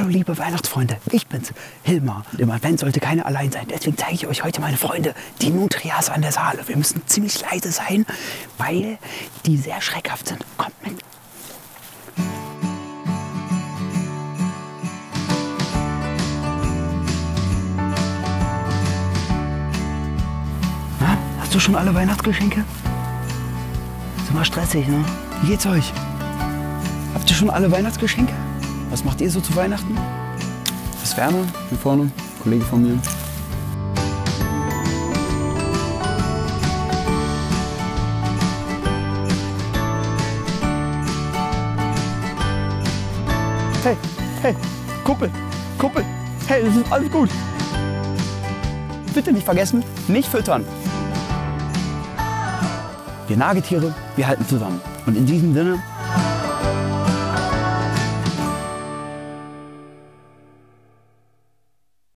liebe Weihnachtsfreunde, ich bin's, Hilmar. Im Advent sollte keiner allein sein. Deswegen zeige ich euch heute meine Freunde, die Nutrias an der Saale. Wir müssen ziemlich leise sein, weil die sehr schreckhaft sind. Kommt mit. Na, hast du schon alle Weihnachtsgeschenke? Ist immer stressig, ne? Wie geht's euch? Habt ihr schon alle Weihnachtsgeschenke? Was macht ihr so zu Weihnachten? Das ist Werner, hier vorne, ein Kollege von mir. Hey, hey, Kumpel, Kumpel, hey, das ist alles gut. Bitte nicht vergessen, nicht füttern. Wir Nagetiere, wir halten zusammen. Und in diesem Sinne,